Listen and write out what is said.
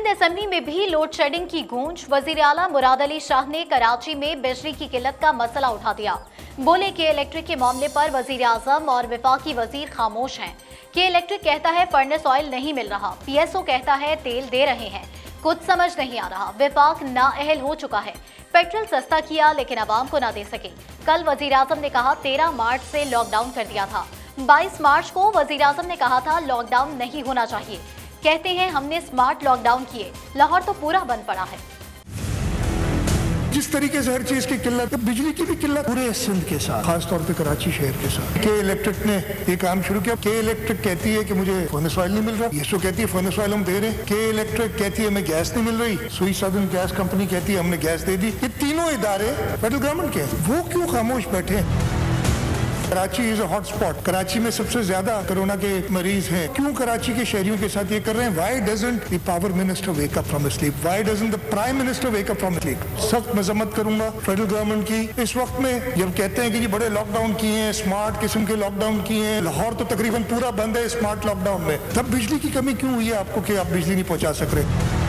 Sindh assembly में भी load shedding की गूंज। वजीर आला मुराद अली शाह ने कराची में बिजली की किल्लत का मसला उठा दिया। बोले कि इलेक्ट्रिक के मामले पर वजीर आजम और वफाकी वजीर खामोश हैं। कि इलेक्ट्रिक कहता है फर्नेस ऑयल नहीं मिल रहा, पीएसओ कहता है तेल दे रहे हैं, कुछ समझ नहीं आ रहा। विफाक नाअहल हो चुका है, पेट्रोल सस्ता किया लेकिन आवाम को ना दे सके। कल वजीर आजम ने कहा 13 मार्च से लॉकडाउन कर दिया था। 22 मार्च को वजीर आजम ने कहा था लॉकडाउन नहीं होना चाहिए। कहते हैं हमने स्मार्ट लॉकडाउन किए, लाहौर तो पूरा बंद पड़ा है। जिस तरीके से हर चीज की किल्लत, बिजली की भी किल्लत पूरे सिंध के साथ, खास तौर पे कराची शहर के साथ। के इलेक्ट्रिक ने ये काम शुरू किया। के इलेक्ट्रिक कहती है कि मुझे फर्नेस ऑयल नहीं मिल रहा, पीएसओ कहती है फर्नेस ऑयल हम दे रहे हैं। के इलेक्ट्रिक कहती है हमें गैस नहीं मिल रही, सुई सदर्न गैस कंपनी कहती है हमने गैस दे दी। ये तीनों इदारे फेडरल गवर्नमेंट के, वो क्यों खामोश बैठे हैं? Karachi is a hot spot, Karachi में सबसे ज्यादा कोरोना के मरीज हैं। क्यों कराची के शहरियों के साथ ये कर रहे हैं? Why doesn't the power minister wake up from sleep? Why doesn't the prime minister wake up from sleep? सख्त मजम्मत करूंगा फेडरल गवर्नमेंट की। इस वक्त में जब कहते हैं कि ये बड़े लॉकडाउन किए हैं, स्मार्ट किस्म के लॉकडाउन किए हैं, लाहौर तो तकरीबन पूरा बंद है स्मार्ट लॉकडाउन में, तब बिजली की कमी क्यों हुई है आपको कि आप बिजली नहीं पहुंचा सक रहे?